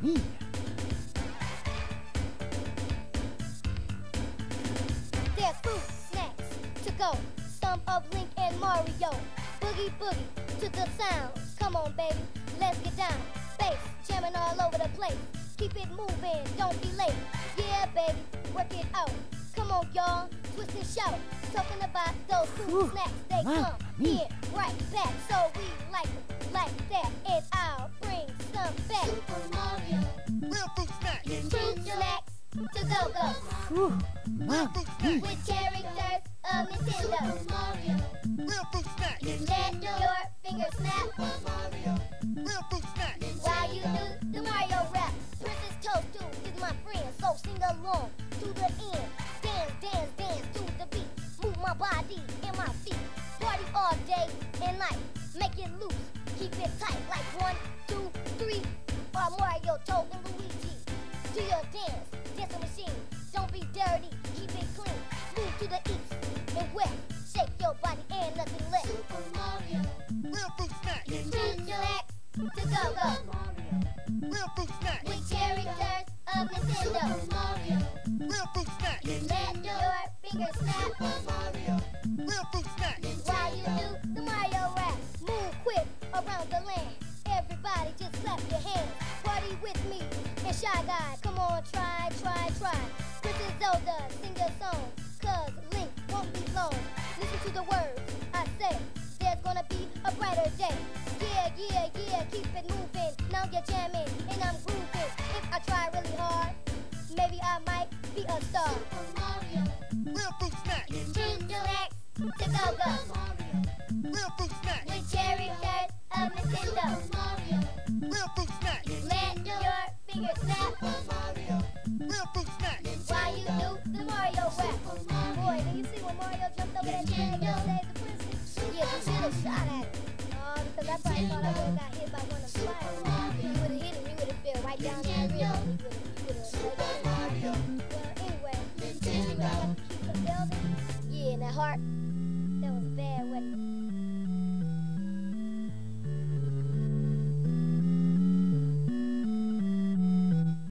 mia. There's fruit snacks to go. Some of Link and Mario. Boogie boogie to the sounds. Come on, baby, let's get down. Bass jamming all over the place. Keep it moving, don't be late. Yeah, baby, work it out. Come on, y'all, twist and shout. Talking about those fruit snacks, they come in right back. So we like it like that, and I'll bring some back. Super Mario. Real fruit snacks. Fruit snacks to go-go. Ooh, mamma mia. With characters of Nintendo. Super Mario. Real fruit snacks. Let your fingers snap Super Mario. Real fruit snacks. while you do the Mario rap. Princess Toadstool is my friend, so sing along to the end. Dance, dance, dance to the beat. Move my body and my feet. Party all day and night. Make it loose, keep it tight. Like 1, 2, 3. Or Mario, Toad, and Luigi. Do your dance, dancing machine. Don't be dirty, keep it clean. Move to the east and west. Shake your body and nothing less. Super Mario. Real fruit snacks. Fruit snacks to go-go. Mario. Real fruit snacks. With characters of Nintendo. Super Mario. Real fruit snacks. Let your fingers snap Super Mario. Real fruit snacks. while you do the Mario rap. Move quick around the land. Everybody just clap your hands. Party with me and Shy Guy. Come on, try, try, try. Princess Zelda, sing your song. Cause Link won't be long. Listen to the words I say. There's gonna be a brighter day. Yeah, yeah, yeah, keep it moving. Now you're jamming and I'm grooving. If I try really hard, maybe I might be a star. Super Mario. Real fruit snacks. Fruit snacks to go-go. Mario. Real fruit snacks. With characters of Nintendo. Mario. Real fruit snacks. Let your fingers snap Super Mario. Real fruit snacks. while you do the Mario rap. Boy, did you see when Mario jumped over that thing and saved the princess? Yeah, you should have shot at him. Because I probably thought I would have got hit by one of the flyers. You would have hit him, you would have fell right down to the river. You would have. Mario. Well, anyway, you got to keep the building. Yeah, and that heart.